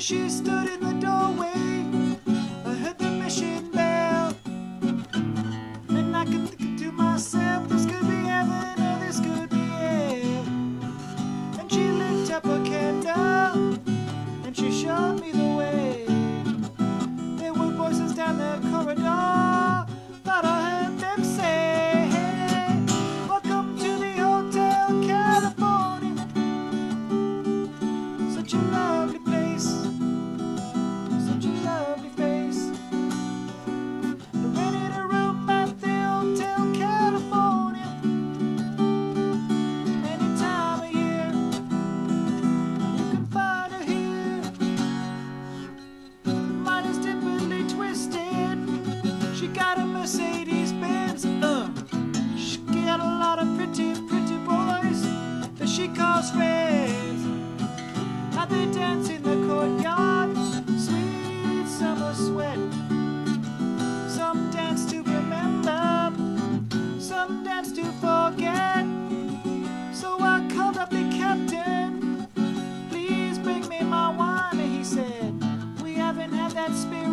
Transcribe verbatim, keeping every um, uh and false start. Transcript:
she stood in the doorway, I heard the mission bell, and I could think to myself, this could be heaven or this could be hell. And she lit up a candle, and she showed me the way. There were voices down the corridor, thought I heard them say, welcome to the Hotel California. Such a lovely place, such a lovely face. I rented a room at the Hotel California. Any time of year, you can find her here. Mine is typically twisted. She got a Mercedes Benz. Uh, she got a lot of pretty, pretty boys that she calls friends. How they dance in the courtyard, sweet summer sweat. Some dance to remember, some dance to forget. So I called up the captain, please bring me my wine. And he said, we haven't had that spirit